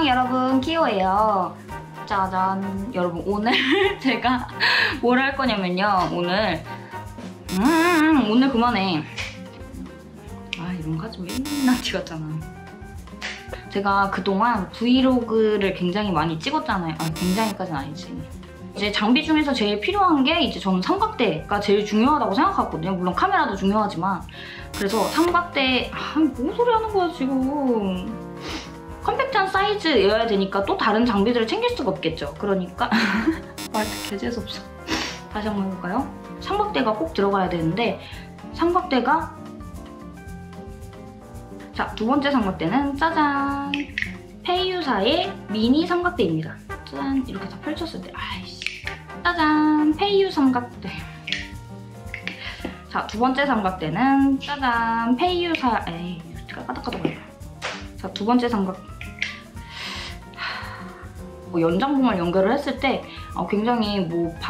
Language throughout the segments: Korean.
여러분, 키오예요. 짜잔. 여러분, 오늘 제가 뭘 할 거냐면요. 오늘 그만해. 아, 이런 거 하지 맨날 찍었잖아. 제가 그동안 브이로그를 굉장히 많이 찍었잖아요. 아, 굉장히까지는 아니지. 이제 장비 중에서 제일 필요한 게 이제 저는 삼각대가 제일 중요하다고 생각하거든요. 물론 카메라도 중요하지만. 그래서 삼각대, 뭔 소리 하는 거야 지금. 컴팩트한 사이즈여야 되니까 또 다른 장비들을 챙길 수가 없겠죠. 그러니까 말도 개재수없어. 다시 한번 해볼까요? 삼각대가 꼭 들어가야 되는데 삼각대가 자, 두 번째 삼각대는 짜잔! 페이유사의 미니 삼각대입니다. 짠! 이렇게 다 펼쳤을 때 아이씨 짜잔! 페이유 삼각대. 자, 두 번째 삼각대는 짜잔! 페이유사 에이, 까딱까딱거려. 자, 두 번째 삼각 연장봉을 연결을 했을 때 굉장히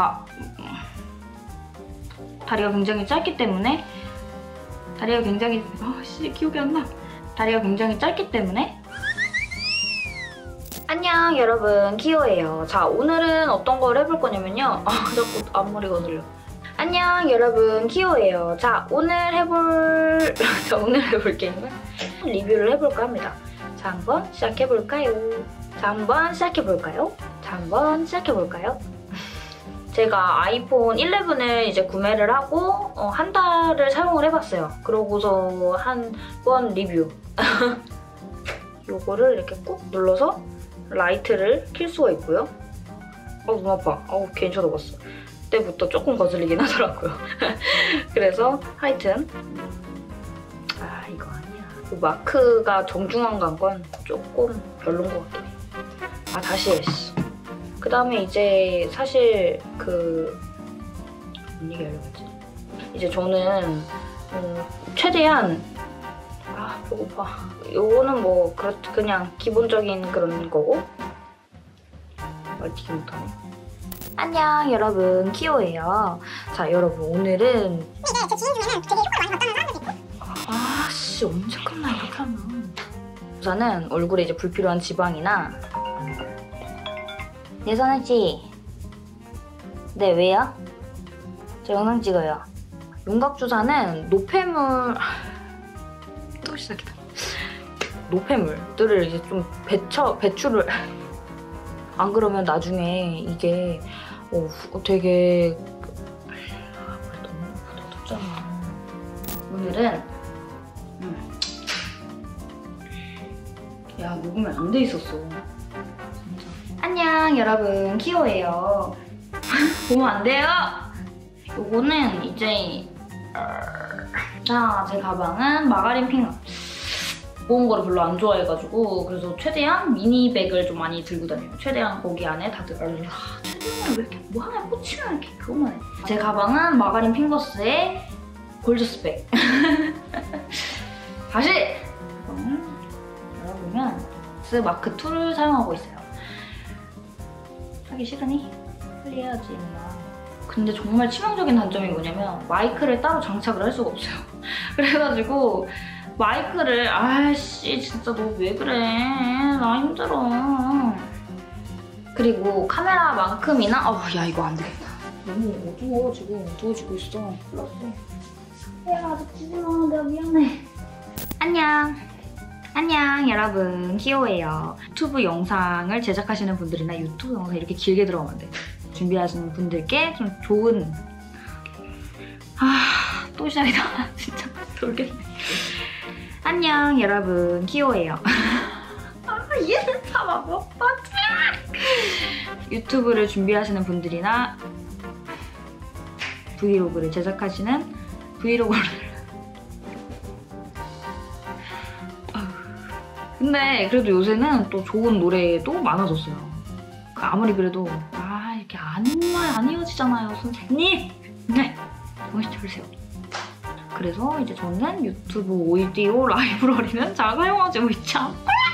다리가 굉장히 짧기 때문에 다리가 굉장히 기억이 안 나. 다리가 굉장히 짧기 때문에 안녕 여러분, 키오예요. 자, 오늘은 어떤 걸 해볼 거냐면요. 자꾸 앞머리가 들려. 안녕 여러분, 키오예요. 자, 오늘 해볼 게임은 리뷰를 해볼까 합니다. 자, 한번 시작해볼까요? 제가 아이폰 11을 이제 구매를 하고 한 달을 사용을 해봤어요. 그러고서 한 번 리뷰. 요거를 이렇게 꾹 눌러서 라이트를 킬 수가 있고요. 눈 아파. 괜히 쳐다봤어. 그때부터 조금 거슬리긴 하더라고요. 그래서 하여튼 이거 아니야. 그 마크가 정중앙 간 건 조금 별론 것 같긴 해. 다시 했어. 그 다음에 이제 사실 뭔 얘기 하려고 했지? 이제 저는 최대한 배고파. 요거는 뭐 그냥 기본적인 그런 거고. 말티기 못하네. 안녕 여러분, 키오예요. 자, 여러분 오늘은 제 지인 중에는 되게 효과가 많이 봤다는 사람들도 있고. 언제 끝나 이렇게 하면. 우선은 얼굴에 이제 불필요한 지방이나 예선했지? 네, 왜요? 저 영상 찍어요. 윤곽주사는 노폐물 또 시작이다. 노폐물들을 이제 좀 배출을 안 그러면 나중에 이게 되게 너무 묻어졌잖아. 오늘은 야, 녹음이 안 돼 있었어. 진짜. 안녕 여러분, 키오예요. 보면 안 돼요. 요거는 이제 자, 제 가방은 마가린 핑. 무거운 거를 별로 안 좋아해가지고 그래서 최대한 미니백을 좀 많이 들고 다녀요. 최대한 거기 안에 다 최대한 왜 이렇게 뭐 하나 꽂히면 이렇게 그것만 해. 제 가방은 마가린 핑거스의 골저스백. 다시! 열어보면 마크 2를 사용하고 있어요. 하기 싫으니? 빨리 해야지 임마. 근데 정말 치명적인 단점이 뭐냐면 마이크를 따로 장착을 할 수가 없어요. 그래가지고 마이크를 진짜 너 왜 그래. 나 힘들어. 그리고 카메라만큼이나 야, 이거 안 되겠다. 너무 어두워. 지금 어두워지고 있어. 큰일 났어. 야, 아직 지지 마. 내가 미안해. 안녕 여러분, 키오예요. 유튜브 영상을 제작하시는 분들이나 유튜브 영상 이렇게 길게 들어가면 안 돼. 준비하시는 분들께 좀 좋은 또 시작이다. 진짜 돌겠네. 안녕 여러분, 키오예요. 얘는 다 못 봤지. 유튜브를 준비하시는 분들이나 브이로그를 제작하시는 브이로그를 근데 그래도 요새는 또 좋은 노래도 많아졌어요. 아무리 그래도 이렇게 안 이어지잖아요, 선생님. 네, 정신 차리세요. 그래서 이제 저는 유튜브 오디오 라이브러리는 잘 사용하지 있죠.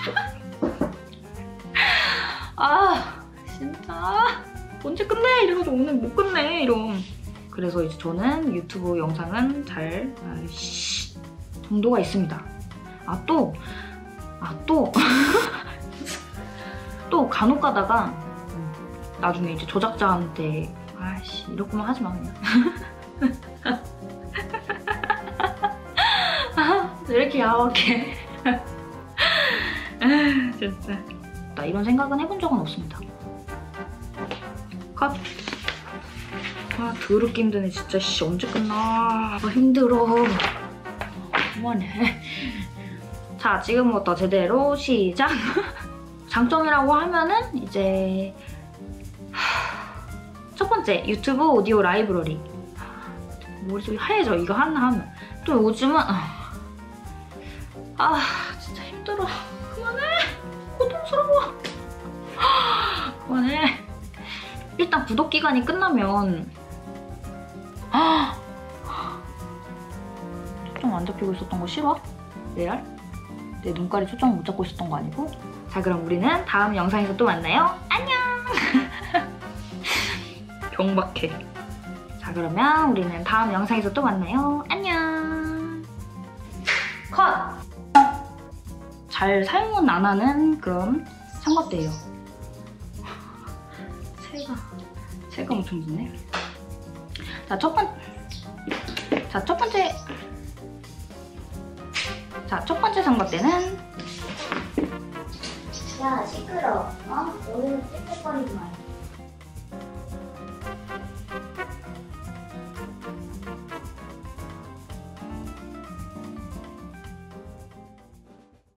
진짜 언제 끝내? 이래가지고 오늘 못 끝내 이런. 그래서 이제 저는 유튜브 영상은 잘 정도가 있습니다. 또 또 간혹 가다가 나중에 이제 조작자한테 아이씨 이렇게만 하지 마 그냥. 왜 이렇게 야박해. 진짜 나 이런 생각은 해본 적은 없습니다. 컷. 아 더럽게 힘드네 진짜. 씨 언제 끝나. 아 힘들어. 그만해. 자 지금부터 제대로 시작. 장점이라고 하면은 이제 첫 번째 유튜브 오디오 라이브러리. 머릿속이 하얘져 이거 하나 하면. 또 요즘은 진짜 힘들어. 그만해. 고통스러워. 그만해. 일단 구독 기간이 끝나면 초점 안 잡히고 있었던 거 싫어? 레알? 내 눈깔이 초점을 못 잡고 있었던 거 아니고? 자 그럼 우리는 다음 영상에서 또 만나요. 안녕. 경박해. 자 그러면 우리는 다음 영상에서 또 만나요. 안녕. 컷! 잘 사용은 안 하는 그런 삼각대예요. 새가 엄청 붙네. 자 첫 번째 삼각대는 야 시끄러. 너는 찝찝거리지 말고.